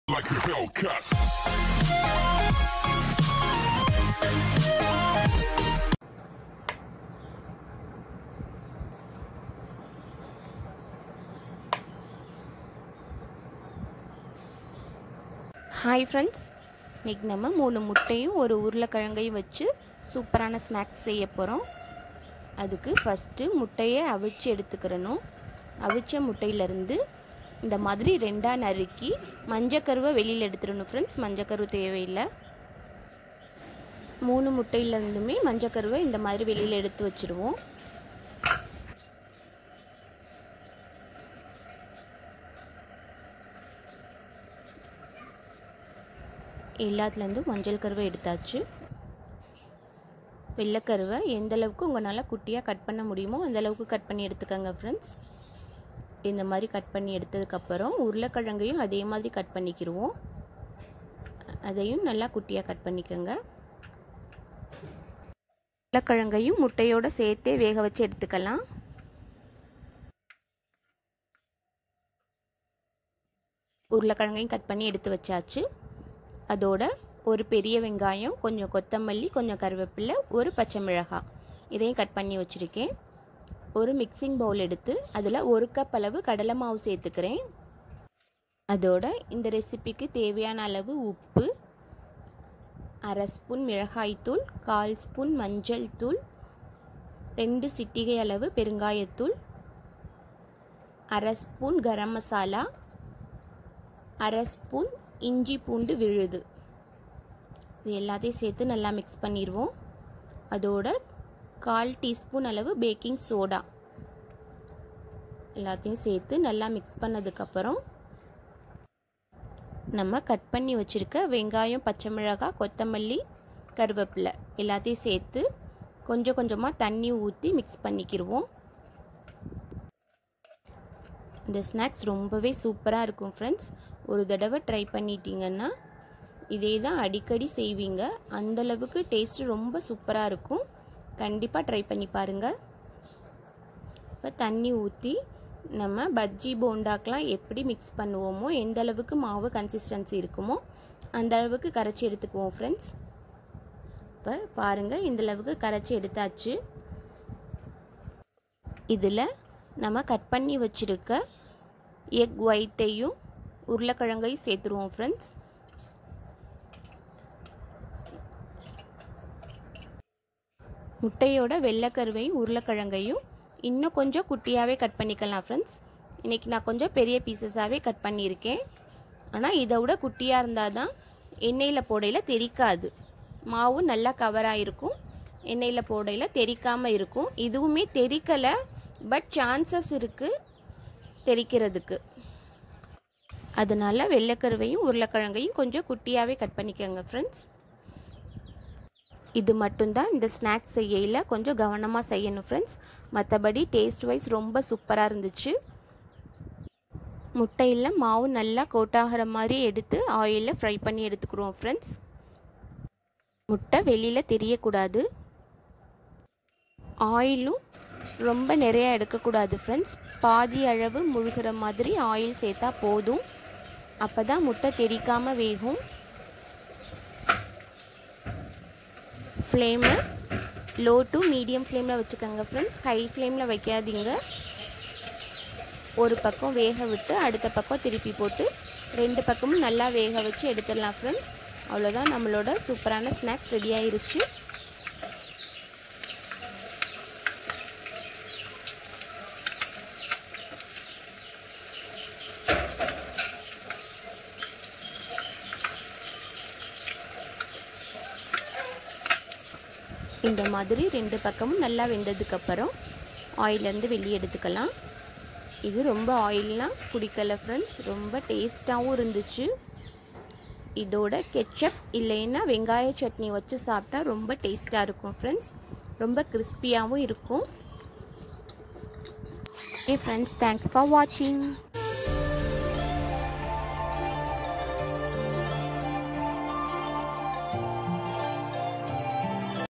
like a Hellcat. Hi friends, இன்னைக்கு நம்ம 3 முட்டையும் ஒரு உருளைக்கிழங்கையும் வச்சு சூப்பரான ஸ்நாக்ஸ் செய்ய போறோம். அதுக்கு ஃபர்ஸ்ட் முட்டையை அவிச்சு எடுத்துக்கறணும். அவிச்ச முட்டையில இருந்து இந்த மாதிரி ரெண்டா நறுக்கி மஞ்சக்கருவை வெளியில எடுத்துறணும் फ्रेंड्स. மஞ்சக்கரு தேவையில்லை. 3 முட்டையில இருந்துமே மஞ்சக்கருவை இந்த மாதிரி வெளியில எடுத்து வச்சிடுவோம். எல்லாத்துலேருந்து மஞ்சள் கருவை எடுத்தாச்சு. வெள்ளைக்கருவை எந்த அளவுக்கு உங்களால் குட்டியாக கட் பண்ண முடியுமோ அந்த அளவுக்கு கட் பண்ணி எடுத்துக்கோங்க ஃப்ரெண்ட்ஸ். இந்த மாதிரி கட் பண்ணி எடுத்ததுக்கப்புறம் உருளைக்கிழங்கையும் அதே மாதிரி கட் பண்ணிக்கிடுவோம். அதையும் நல்லா குட்டியாக கட் பண்ணிக்கோங்க. உருளைக்கிழங்கையும் முட்டையோடு சேர்த்தே வேக வச்சு எடுத்துக்கலாம். உருளைக்கிழங்கையும் கட் பண்ணி எடுத்து வச்சாச்சு. அதோட ஒரு பெரிய வெங்காயம், கொஞ்சம் கொத்தமல்லி, கொஞ்சம் கருவேப்பிலை, ஒரு பச்சை மிளகாய் இதையும் கட் பண்ணி வச்சுருக்கேன். ஒரு மிக்சிங் பவுல் எடுத்து அதில் 1 கப் அளவு கடலை மாவு சேர்த்துக்கிறேன். அதோட இந்த ரெசிபிக்கு தேவையான அளவு உப்பு, 1/2 ஸ்பூன் மிளகாய்த்தூள், 1/4 ஸ்பூன் மஞ்சள் தூள், 2 சிட்டிகை அளவு பெருங்காயத்தூள், 1/2 ஸ்பூன் கரம் மசாலா, 1/2 ஸ்பூன் இஞ்சி பூண்டு விழுது. இது எல்லாத்தையும் சேர்த்து நல்லா மிக்ஸ் பண்ணிடுவோம். அதோட 1/4 டீஸ்பூன் அளவு பேக்கிங் சோடா எல்லாத்தையும் சேர்த்து நல்லா மிக்ஸ் பண்ணதுக்கப்புறம் நம்ம கட் பண்ணி வச்சுருக்க வெங்காயம், பச்சை மிளகாய், கொத்தமல்லி, கருவேப்பிலை எல்லாத்தையும் சேர்த்து கொஞ்சம் கொஞ்சமாக தண்ணி ஊற்றி மிக்ஸ் பண்ணிக்கிடுவோம். இந்த ஸ்நாக்ஸ் ரொம்பவே சூப்பராக இருக்கும் ஃப்ரெண்ட்ஸ். ஒரு தடவை ட்ரை பண்ணிட்டீங்கன்னா இதே தான் அடிக்கடி செய்வீங்க. அந்தளவுக்கு டேஸ்ட்டு ரொம்ப சூப்பராக இருக்கும். கண்டிப்பாக ட்ரை பண்ணி பாருங்கள். இப்போ தண்ணி ஊற்றி நம்ம பஜ்ஜி போண்டாக்கெலாம் எப்படி மிக்ஸ் பண்ணுவோமோ, எந்த அளவுக்கு மாவு கன்சிஸ்டன்சி இருக்குமோ அந்த அளவுக்கு கரைச்சி எடுத்துக்குவோம் ஃப்ரெண்ட்ஸ். இப்போ பாருங்கள், இந்தளவுக்கு கரைச்சி எடுத்தாச்சு. இதில் நம்ம கட் பண்ணி வச்சுருக்க எக் ஒயிட்டையும் உருளைக்கிழங்கையும் சேர்த்துருவோம் ஃப்ரெண்ட்ஸ். முட்டையோட வெள்ளைக்கருவையும் உருளைக்கிழங்கையும் இன்னும் கொஞ்சம் குட்டியாகவே கட் பண்ணிக்கலாம் ஃப்ரெண்ட்ஸ். இன்றைக்கி நான் கொஞ்சம் பெரிய பீசஸாகவே கட் பண்ணியிருக்கேன். ஆனால் இதை விட குட்டியாக இருந்தால் தான் எண்ணெயில் போடையில் தெறிக்காது. மாவு நல்லா கவராக இருக்கும், எண்ணெயில் போடையில் தெறிக்காமல் இருக்கும். இதுவுமே தெறிக்கலை, பட் சான்சஸ் இருக்குது தெறிக்கிறதுக்கு. அதனால் வெள்ளைக்கருவையும் உருளைக்கிழங்கையும் கொஞ்சம் குட்டியாகவே கட் பண்ணிக்கோங்க ஃப்ரெண்ட்ஸ். இது மட்டும்தான் இந்த ஸ்நாக்ஸ் செய்யல கொஞ்சம் கவனமாக செய்யணும் ஃப்ரெண்ட்ஸ். மற்றபடி டேஸ்ட் வைஸ் ரொம்ப சூப்பராக இருந்துச்சு. முட்டையில் மாவு நல்லா கோட்டாகிற மாதிரி எடுத்து ஆயிலில் ஃப்ரை பண்ணி எடுத்துக்கிறோம் ஃப்ரெண்ட்ஸ். முட்டை வெளியில் தெரியக்கூடாது. ஆயிலும் ரொம்ப நிறையா எடுக்கக்கூடாது ஃப்ரெண்ட்ஸ். பாதி அளவு முழுகிற மாதிரி ஆயில் சேர்த்தா போதும். அப்போ தான் முட்டை தெறிக்காமல் வேகும். ஃப்ளேமை லோ டு மீடியம் ஃப்ளேமில் வச்சுக்கோங்க ஃப்ரெண்ட்ஸ். ஹை ஃப்ளேமில் வைக்காதீங்க. ஒரு பக்கம் வேக விட்டு அடுத்த பக்கம் திருப்பி போட்டு 2 பக்கமும் நல்லா வேக வச்சு எடுத்துடலாம் ஃப்ரெண்ட்ஸ். அவ்வளோதான், நம்மளோட சூப்பரான ஸ்நாக்ஸ் ரெடி ஆயிருச்சு. இந்த மாதிரி 2 பக்கமும் நல்லா வெந்ததுக்கப்புறம் ஆயிலேருந்து வெளியே எடுத்துக்கலாம். இது ரொம்ப ஆயில்லாம் குடிக்கலை ஃப்ரெண்ட்ஸ். ரொம்ப டேஸ்ட்டாகவும் இருந்துச்சு. இதோட கெச்சப் இல்லைன்னா வெங்காய சட்னி வச்சு சாப்பிட்டா ரொம்ப டேஸ்ட்டாக இருக்கும் ஃப்ரெண்ட்ஸ். ரொம்ப கிறிஸ்பியாகவும் இருக்கும். ஓகே ஃப்ரெண்ட்ஸ், தேங்க்ஸ் ஃபார் வாட்சிங்.